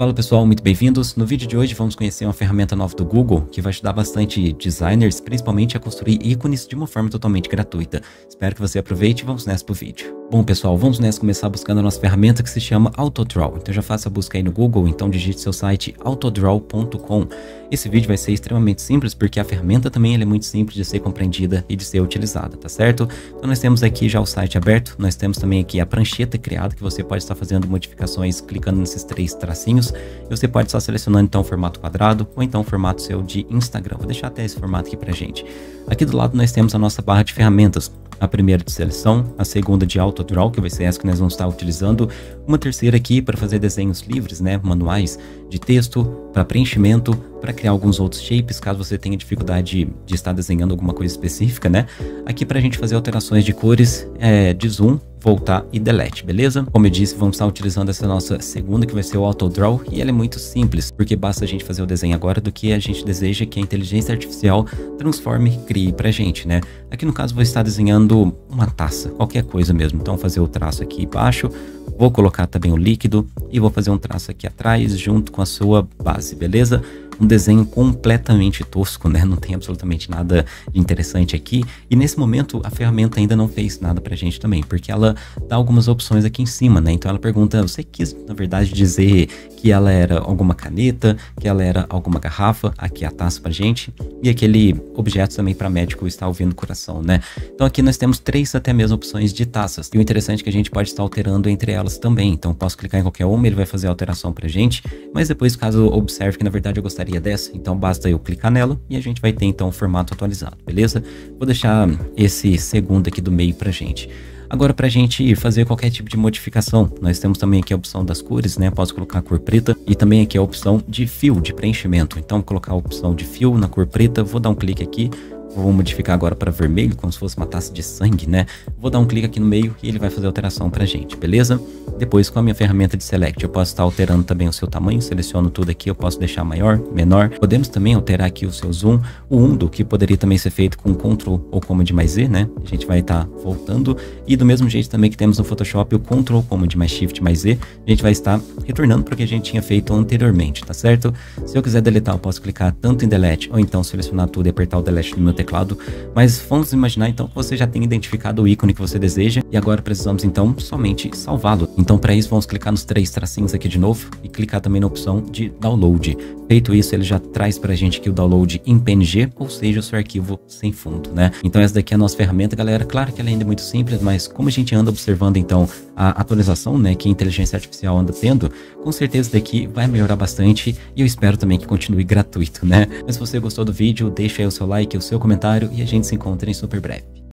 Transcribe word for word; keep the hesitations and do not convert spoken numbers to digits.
Fala pessoal, muito bem-vindos. No vídeo de hoje vamos conhecer uma ferramenta nova do Google que vai ajudar bastante designers, principalmente a construir ícones de uma forma totalmente gratuita. Espero que você aproveite e vamos nessa pro vídeo. Bom pessoal, vamos nessa começar buscando a nossa ferramenta que se chama AutoDraw. Então já faça a busca aí no Google, então digite seu site autodraw ponto com. Esse vídeo vai ser extremamente simples porque a ferramenta também ela é muito simples de ser compreendida e de ser utilizada, tá certo? Então nós temos aqui já o site aberto, nós temos também aqui a prancheta criada que você pode estar fazendo modificações clicando nesses três tracinhos. E você pode estar selecionando então o formato quadrado ou então o formato seu de Instagram. Vou deixar até esse formato aqui pra gente. Aqui do lado nós temos a nossa barra de ferramentas. A primeira de seleção, a segunda de AutoDraw, que vai ser essa que nós vamos estar utilizando. Uma terceira aqui para fazer desenhos livres, né, manuais de texto, para preenchimento, para criar alguns outros shapes, caso você tenha dificuldade de estar desenhando alguma coisa específica, né. Aqui para a gente fazer alterações de cores, é, de zoom, voltar e delete, beleza? Como eu disse, vamos estar utilizando essa nossa segunda, que vai ser o AutoDraw, e ela é muito simples, porque basta a gente fazer o desenho agora do que a gente deseja que a inteligência artificial transforme, crie pra gente, né? Aqui no caso vou estar desenhando uma taça, qualquer coisa mesmo, então vou fazer o traço aqui embaixo, vou colocar também o líquido e vou fazer um traço aqui atrás junto com a sua base, beleza? Um desenho completamente tosco, né? Não tem absolutamente nada de interessante aqui. E nesse momento a ferramenta ainda não fez nada pra gente também, porque ela dá algumas opções aqui em cima, né? Então ela pergunta, você quis na verdade dizer que ela era alguma caneta, que ela era alguma garrafa, aqui a taça pra gente, e aquele objeto também para médico estar ouvindo o coração, né? Então aqui nós temos três até mesmo opções de taças. E o interessante é que a gente pode estar alterando entre elas também. Então posso clicar em qualquer uma, ele vai fazer a alteração pra gente, mas depois caso eu observe que na verdade eu gostaria dessa, então basta eu clicar nela e a gente vai ter então o formato atualizado, beleza? Vou deixar esse segundo aqui do meio pra gente. Agora pra gente fazer qualquer tipo de modificação, nós temos também aqui a opção das cores, né? Posso colocar a cor preta e também aqui a opção de fio, de preenchimento. Então vou colocar a opção de fio na cor preta, vou dar um clique aqui. Vou modificar agora para vermelho, como se fosse uma taça de sangue, né? Vou dar um clique aqui no meio e ele vai fazer a alteração pra gente, beleza? Depois, com a minha ferramenta de Select, eu posso estar alterando também o seu tamanho. Seleciono tudo aqui, eu posso deixar maior, menor. Podemos também alterar aqui o seu zoom. O undo, que poderia também ser feito com Ctrl ou Command mais Z, né? A gente vai estar voltando. E do mesmo jeito também que temos no Photoshop o Ctrl, Command mais Shift mais Z, a gente vai estar retornando para o que a gente tinha feito anteriormente, tá certo? Se eu quiser deletar, eu posso clicar tanto em Delete ou então selecionar tudo e apertar o Delete no meu teclado, mas vamos imaginar então que você já tem identificado o ícone que você deseja e agora precisamos então somente salvá-lo. Então para isso vamos clicar nos três tracinhos aqui de novo e clicar também na opção de download. Feito isso, ele já traz pra gente aqui o download em P N G, ou seja, o seu arquivo sem fundo, né? Então essa daqui é a nossa ferramenta, galera. Claro que ela ainda é muito simples, mas como a gente anda observando então a atualização, né, que a inteligência artificial anda tendo, com certeza daqui vai melhorar bastante e eu espero também que continue gratuito, né? Mas se você gostou do vídeo, deixa aí o seu like, o seu comentário e a gente se encontra em super breve.